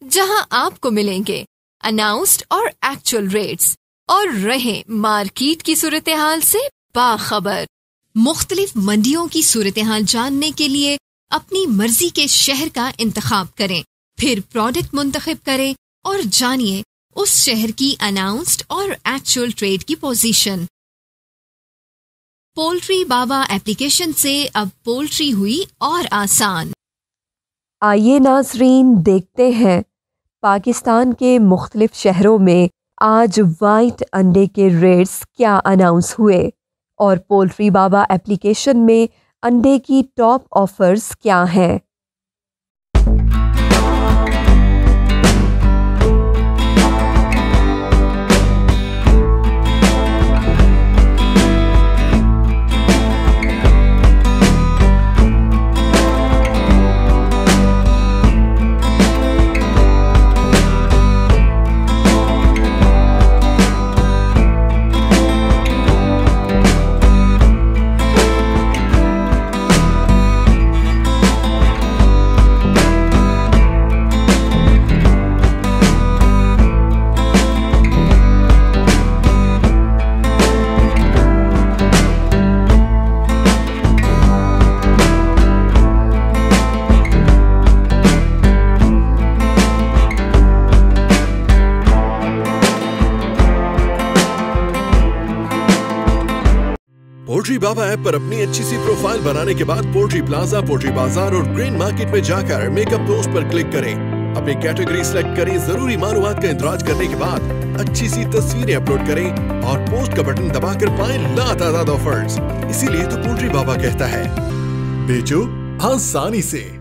जहां आपको मिलेंगे अनाउंस्ड और एक्चुअल रेट्स और रहे मार्केट की सूरत हाल से बाखबर। मुख्तलिफ मंडियों की सूरत हाल जानने के लिए अपनी मर्जी के शहर का इंतखाब करें, फिर प्रोडक्ट मुंतखब करें और जानिए उस शहर की अनाउंस्ड और एक्चुअल ट्रेड की पोजीशन। पोल्ट्री बाबा एप्लीकेशन से अब पोल्ट्री हुई और आसान। आइए नाजरीन, देखते हैं पाकिस्तान के मुख्तलिफ शहरों में आज वाइट अंडे के रेट्स क्या अनाउंस हुए और पोल्ट्री बाबा एप्लीकेशन में अंडे की टॉप ऑफर्स क्या हैं। पोल्ट्री बाबा ऐप पर अपनी अच्छी सी प्रोफाइल बनाने के बाद पोल्ट्री प्लाजा, पोल्ट्री बाजार और ग्रेन मार्केट में जाकर मेकअप पोस्ट पर क्लिक करें। अपनी कैटेगरी सिलेक्ट करें, जरूरी मालूमात का इंतराज करने के बाद अच्छी सी तस्वीरें अपलोड करें और पोस्ट का बटन दबाकर पाएं लातादाद ऑफर्स। इसीलिए तो पोल्ट्री बाबा कहता है, बेचो आसानी से।